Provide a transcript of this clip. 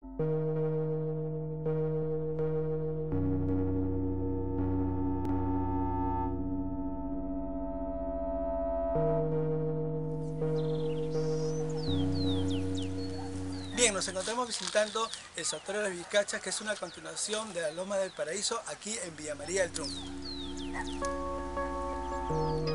Bien, nos encontramos visitando el Santuario de las Vizcachas, que es una continuación de la Loma del Paraíso aquí en Villa María del Triunfo.